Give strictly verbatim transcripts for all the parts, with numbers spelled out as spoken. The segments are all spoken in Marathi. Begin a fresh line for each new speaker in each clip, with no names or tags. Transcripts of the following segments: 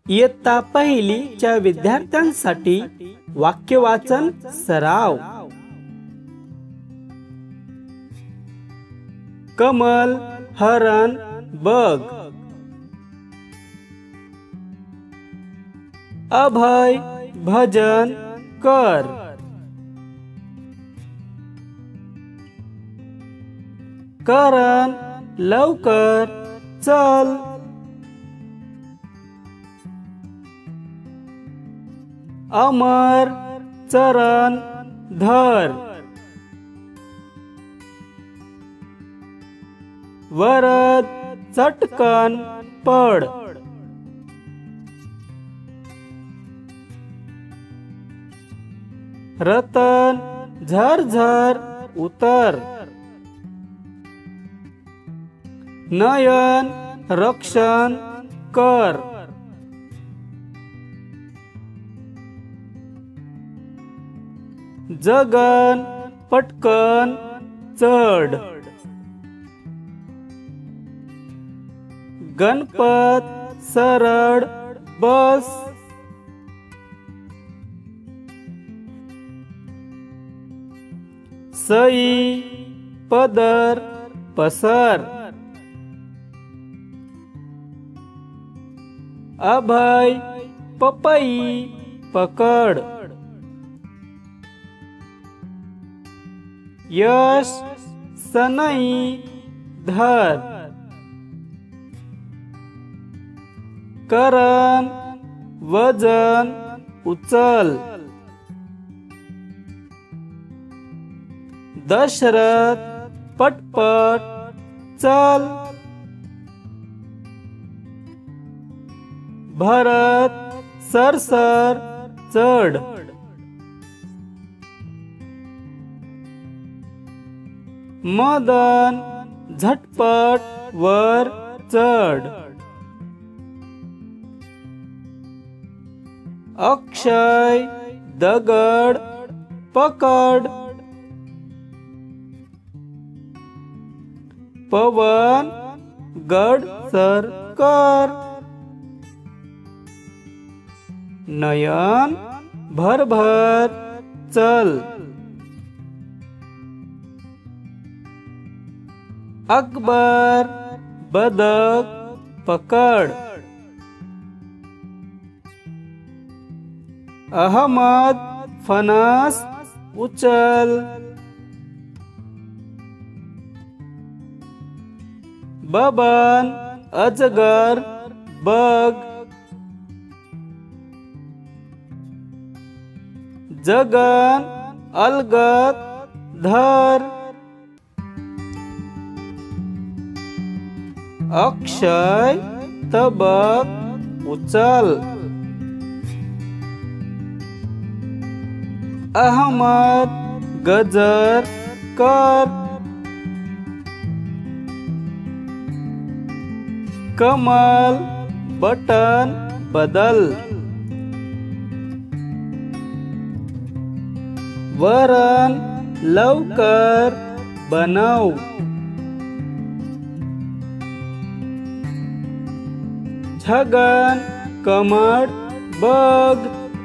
इयत्ता पहिलीच्या विद्यार्थ्यांसाठी वाक्यवाचन सराव। कमल, हरण, बघ। अभय, भजन कर। करण, लवकर चल। अमर, चरण धर। वरद, चटकन पड। रतन, झरझर उतर। नयन, रक्षण कर। जगन, पटकन चढ। गणपत, सरळ बस। सई, पदर पसर। अभय, पपई पकड। यश, सनई धर। करण, वजन उचल। दशरथ, पटपट चल। भरत, सरसर चढ। मदन, झटपट वर चढ। अक्षय, दगड पकड। पवन, गड सर कर। नयन, भरभर चल। अकबर, बदक पकड। अहमद, फणस उचल। बबन, अजगर बघ। जगन, अलगद धर। अक्षय, तबक उचल। अहमद, गजर कर। कमल, बटन बदल। वरण, लवकर बनव। छगन, कमळ बघ।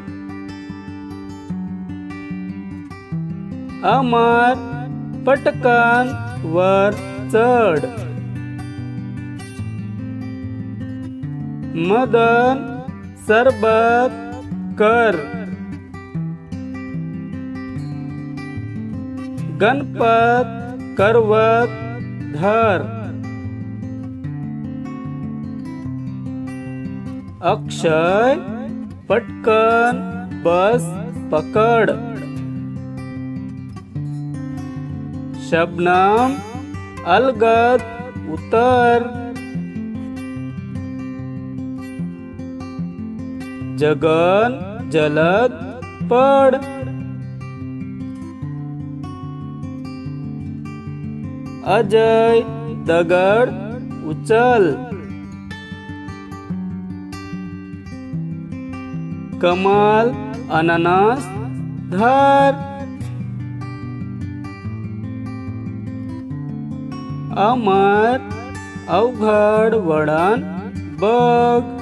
अमर, पटकन वर चढ। मदन, सरबत कर। गणपत, करवत धर। अक्षय, पटकन बस पकड। शबनम, अलगद उतर। जगन, जलद पड। अजय, दगड उचल। कमल, अननस धर। अमर, अवघड वळण बघ।